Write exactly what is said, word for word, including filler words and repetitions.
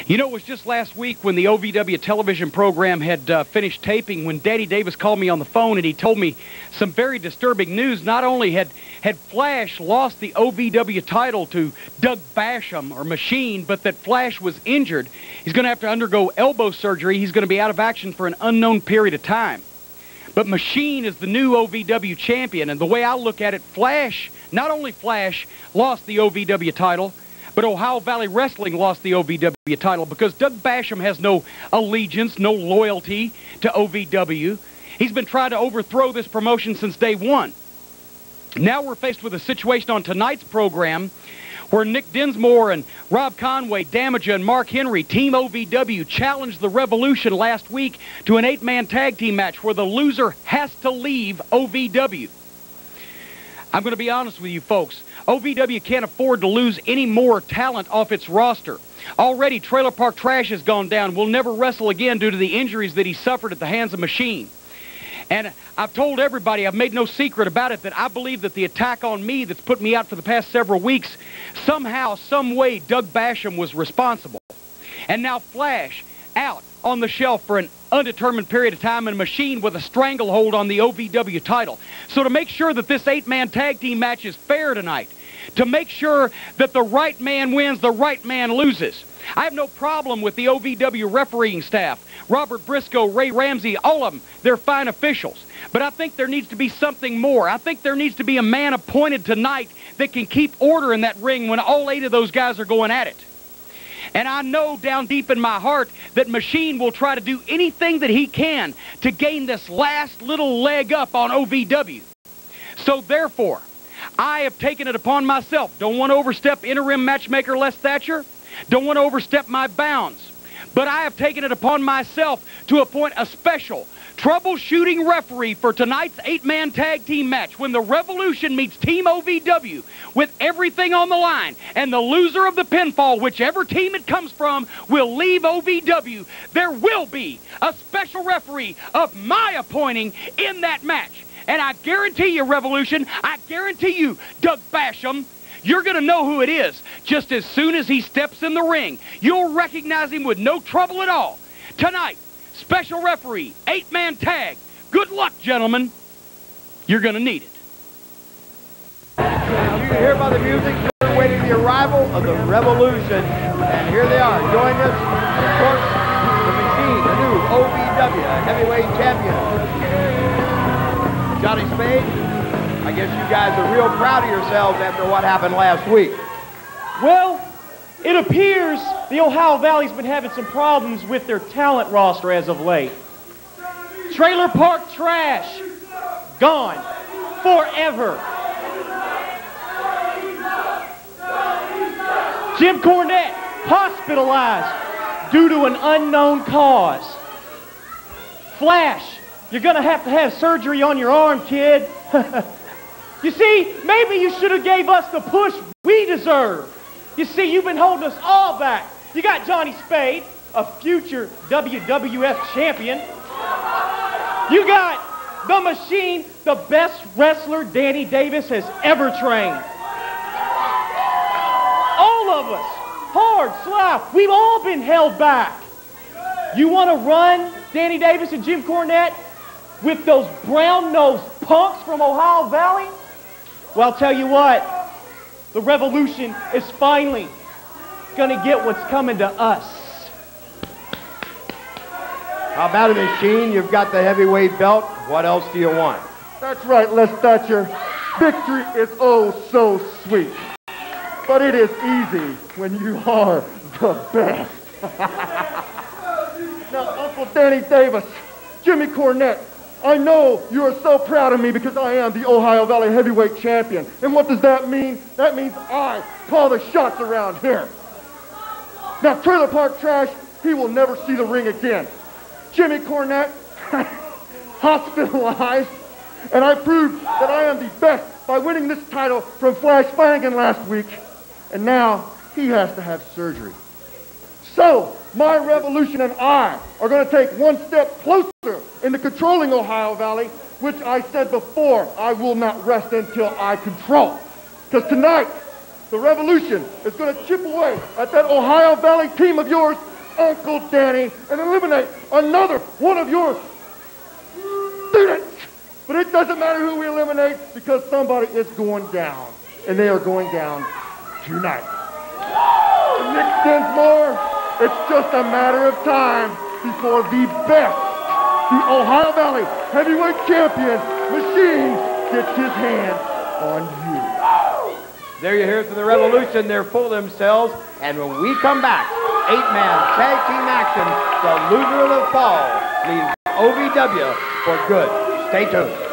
You know, it was just last week when the O V W television program had uh, finished taping when Danny Davis called me on the phone and he told me some very disturbing news. Not only had, had Flash lost the O V W title to Doug Basham, or Machine, but that Flash was injured. He's going to have to undergo elbow surgery. He's going to be out of action for an unknown period of time. But Machine is the new O V W champion, and the way I look at it, Flash, not only Flash lost the O V W title, but Ohio Valley Wrestling lost the O V W title because Doug Basham has no allegiance, no loyalty to O V W. He's been trying to overthrow this promotion since day one. Now we're faced with a situation on tonight's program where Nick Dinsmore and Rob Conway, Damaja, and Mark Henry, Team O V W, challenged the Revolution last week to an eight-man tag team match where the loser has to leave O V W. I'm going to be honest with you folks. O V W can't afford to lose any more talent off its roster. Already, Trailer Park Trash has gone down. Will never wrestle again due to the injuries that he suffered at the hands of Machine. And I've told everybody, I've made no secret about it, that I believe that the attack on me that's put me out for the past several weeks, somehow, some way, Doug Basham was responsible. And now Flash, out on the shelf for an undetermined period of time, and Machine with a stranglehold on the O V W title. So to make sure that this eight-man tag team match is fair tonight, to make sure that the right man wins, the right man loses, I have no problem with the O V W refereeing staff. Robert Briscoe, Ray Ramsey, all of them, they're fine officials. But I think there needs to be something more. I think there needs to be a man appointed tonight that can keep order in that ring when all eight of those guys are going at it. And I know down deep in my heart that Machine will try to do anything that he can to gain this last little leg up on O V W. So therefore, I have taken it upon myself. Don't want to overstep interim matchmaker Les Thatcher. Don't want to overstep my bounds. But I have taken it upon myself to appoint a special troubleshooting referee for tonight's eight-man tag team match when the Revolution meets Team O V W with everything on the line, and the loser of the pinfall, whichever team it comes from, will leave O V W. There will be a special referee of my appointing in that match. And I guarantee you, Revolution, I guarantee you, Doug Basham, you're going to know who it is just as soon as he steps in the ring. You'll recognize him with no trouble at all. Tonight, special referee, eight-man tag. Good luck, gentlemen. You're going to need it. As you can hear by the music, we're waiting the arrival of the Revolution. And here they are. Join us, of course, the Machine, the new O V W heavyweight champion. Johnny Spade, I guess you guys are real proud of yourselves after what happened last week. Well, it appears the Ohio Valley's been having some problems with their talent roster as of late. Trailer Park Trash, gone forever. Jim Cornette, hospitalized due to an unknown cause. Flash, you're gonna have to have surgery on your arm, kid. You see, maybe you should have gave us the push we deserve. You see, you've been holding us all back. You got Johnny Spade, a future W W F champion. You got the Machine, the best wrestler Danny Davis has ever trained. All of us, hard, slow, we've all been held back. You want to run Danny Davis and Jim Cornette with those brown-nosed punks from Ohio Valley? Well, I'll tell you what, the Revolution is finally going to get what's coming to us. How about it, Machine? You've got the heavyweight belt. What else do you want? That's right, Les Thatcher. Victory is oh so sweet. But it is easy when you are the best. Now, Uncle Danny Davis, Jimmy Cornette, I know you are so proud of me because I am the Ohio Valley Heavyweight Champion. And what does that mean? That means I call the shots around here. Now, Trailer Park Trash, he will never see the ring again. Jimmy Cornette, hospitalized, and I proved that I am the best by winning this title from Flash Flanagan last week. And now he has to have surgery. So, my Revolution and I are going to take one step closer into controlling Ohio Valley, which I said before, I will not rest until I control. Because tonight, the Revolution is going to chip away at that Ohio Valley team of yours Uncle Danny and eliminate another one of your students. But it doesn't matter who we eliminate because somebody is going down. And they are going down tonight. And Nick Dinsmore, it's just a matter of time before the best, the Ohio Valley heavyweight champion, Machine, gets his hands on you. There you hear it from the Revolution. They're full of themselves. And when we come back, eight-man tag team action, the loser of the fall leaves O V W for good. Stay tuned.